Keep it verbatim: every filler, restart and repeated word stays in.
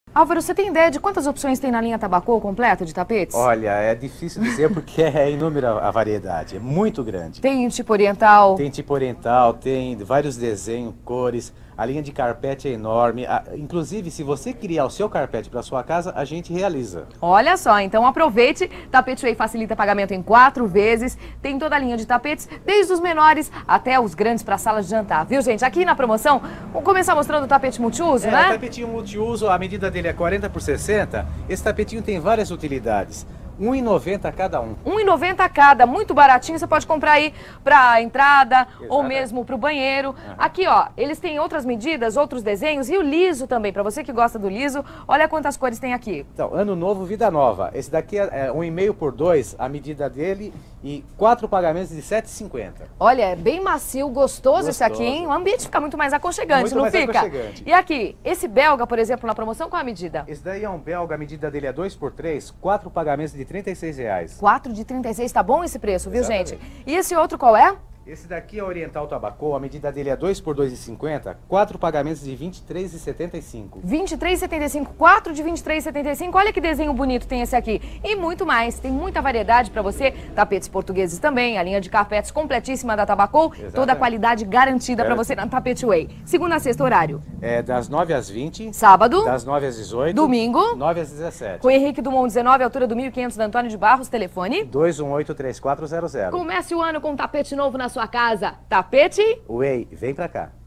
Álvaro, você tem ideia de quantas opções tem na linha Tabacô completa de tapetes? Olha, é difícil dizer porque é inúmera a variedade, é muito grande. Tem tipo oriental? Tem tipo oriental, tem vários desenhos, cores, a linha de carpete é enorme. Inclusive, se você criar o seu carpete para sua casa, a gente realiza. Olha só, então aproveite, Tapete Way facilita pagamento em quatro vezes, tem toda a linha de tapetes, desde os menores até os grandes para salas de jantar, viu gente? Aqui na promoção, vamos começar mostrando o tapete multiuso, é, né? O tapetinho multiuso, a medida dele é quarenta por sessenta, esse tapetinho tem várias utilidades. um real e noventa centavos cada um. um real e noventa centavos cada, muito baratinho, você pode comprar aí pra entrada. Exato. Ou mesmo pro banheiro. Uhum. Aqui, ó, eles têm outras medidas, outros desenhos e o liso também, pra você que gosta do liso, olha quantas cores tem aqui. Então, ano novo, vida nova. Esse daqui é um e meio por dois, a medida dele, e quatro pagamentos de sete reais e cinquenta centavos. Olha, é bem macio, gostoso, gostoso esse aqui, hein? O ambiente fica muito mais aconchegante, muito não mais fica? Aconchegante. E aqui, esse belga, por exemplo, na promoção, qual a medida? Esse daí é um belga, a medida dele é dois por três, quatro pagamentos de trinta e seis reais. quatro de trinta e seis, tá bom esse preço, viu, Exatamente. gente? E esse outro qual é? Esse daqui é Oriental Tabacô, a medida dele é dois por dois e cinquenta, quatro pagamentos de vinte e três reais e setenta e cinco centavos. vinte e três reais e setenta e cinco centavos, quatro de vinte e três reais e setenta e cinco centavos, olha que desenho bonito tem esse aqui. E muito mais, tem muita variedade pra você, tapetes portugueses também, a linha de carpetes completíssima da Tabacô, Exatamente. Toda a qualidade garantida pra você na Tapete Way. Segunda a sexta, horário? É das nove às vinte. Sábado? Das nove às dezoito. Domingo? nove às dezessete. Com Henrique Dumont dezenove, altura do mil e quinhentos da Antônio de Barros, telefone? dois um oito, três quatro zero zero. Comece o ano com um tapete novo na sua casa. Tapete Way, vem pra cá.